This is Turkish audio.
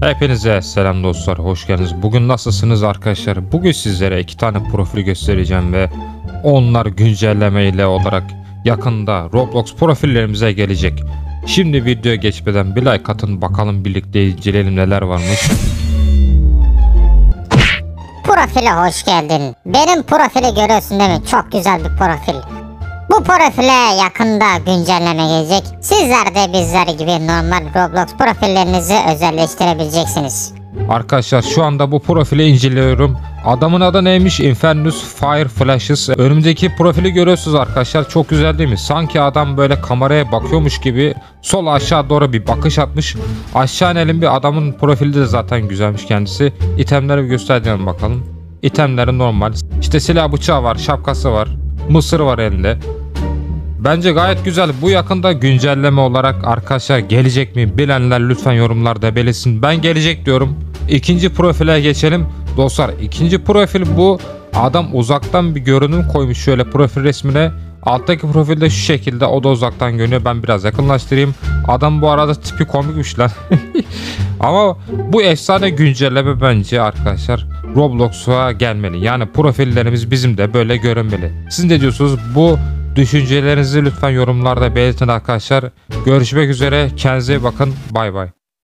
Hepinize selam dostlar, hoş geldiniz. Bugün nasılsınız arkadaşlar? Bugün sizlere iki tane profil göstereceğim ve onlar güncelleme ile olarak yakında Roblox profillerimize gelecek. Şimdi videoya geçmeden bir like atın, bakalım birlikte inceleyelim neler varmış. Profile hoş geldin. Benim profili görüyorsun değil mi? Çok güzel bir profil. Bu profile yakında güncelleme gelecek. Sizler de bizler gibi normal Roblox profillerinizi özelleştirebileceksiniz. Arkadaşlar şu anda bu profili inceliyorum. Adamın adı neymiş? Infernus Fire Flashes. Önümüzdeki profili görüyorsunuz arkadaşlar. Çok güzel değil mi? Sanki adam böyle kameraya bakıyormuş gibi sol aşağı doğru bir bakış atmış. Aşağı inelim, bir adamın profili de zaten güzelmiş kendisi. İtemleri bir göstereceğim bakalım. İtemleri normal. İşte silah bıçağı var, şapkası var, mısır var elinde. Bence gayet güzel. Bu yakında güncelleme olarak arkadaşlar gelecek mi? Bilenler lütfen yorumlarda belirsin. Ben gelecek diyorum. İkinci profile geçelim. Dostlar ikinci profil bu. Adam uzaktan bir görünüm koymuş şöyle profil resmine. Alttaki profilde şu şekilde, o da uzaktan görünüyor. Ben biraz yakınlaştırayım. Adam bu arada tipi komikmiş lan. Ama bu efsane güncelleme bence arkadaşlar Roblox'a gelmeli. Yani profillerimiz bizim de böyle görünmeli. Siz ne diyorsunuz? Bu düşüncelerinizi lütfen yorumlarda belirtin arkadaşlar. Görüşmek üzere. Kendinize iyi bakın. Bay bay.